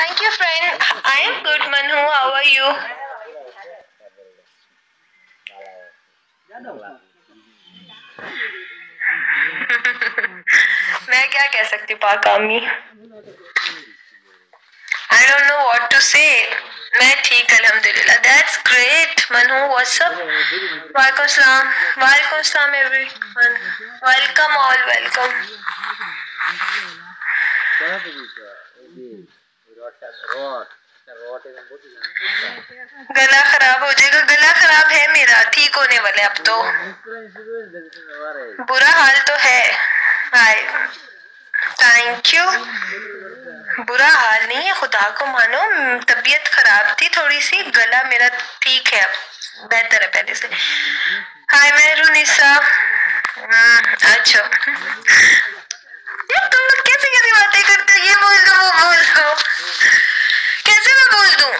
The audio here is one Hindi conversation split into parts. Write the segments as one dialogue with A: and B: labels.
A: Thank you, friend. I am good, Manu. How are you? मैं क्या कह सकती हूँ पाकामी? I don't know what to say. मैं ठीक अल्हम्दुलिल्लाह. That's great, Manu. What's up? वालेकुम सलाम. वालेकुम सलाम everyone. Welcome all. Welcome. गला खराब हो जाएगा. गला खराब है मेरा. ठीक होने वाले अब तो. बुरा हाल तो है. हाय. Thank you. बुरा हाल नहीं है, खुदा को मानो. तबीयत खराब थी थोड़ी सी. गला मेरा ठीक है अब. बेहतर है पहले से. हाय मैं रुनिसा. अच्छा यार तुम लोग कैसे कैसी बातें करते हो? ये बोल दो वो बोल दो. कैसे मैं बोल दूं?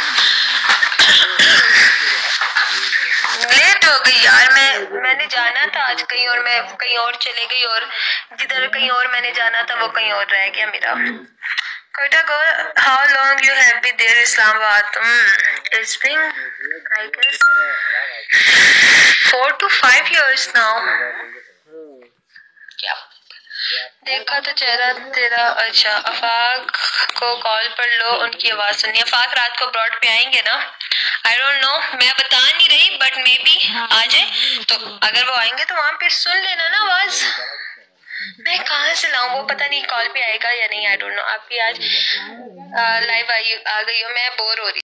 A: लेट हो गई यार. मैंने जाना था आज कहीं और मैं कहीं और चले गई और जिधर कहीं और मैंने जाना था वो कहीं और रह गया मेरा. Quite a girl, how long you have been there Islamabad? It's been I guess 4 to 5 years now. क्या देखा तो चेहरा तेरा. अच्छा अफाक को कॉल पर लो, उनकी आवाज सुनिए. अफाक रात को ब्रॉड पे आएंगे ना? आई डोंट नो, मैं बता नहीं रही बट मे बी आ जाए. तो अगर वो आएंगे तो वहां पे सुन लेना ना आवाज. मैं कहाँ से लाऊं वो पता नहीं. कॉल पे आएगा या नहीं आई डोंट नो. आप भी आज लाइव आ गई हो. मैं बोर हो रही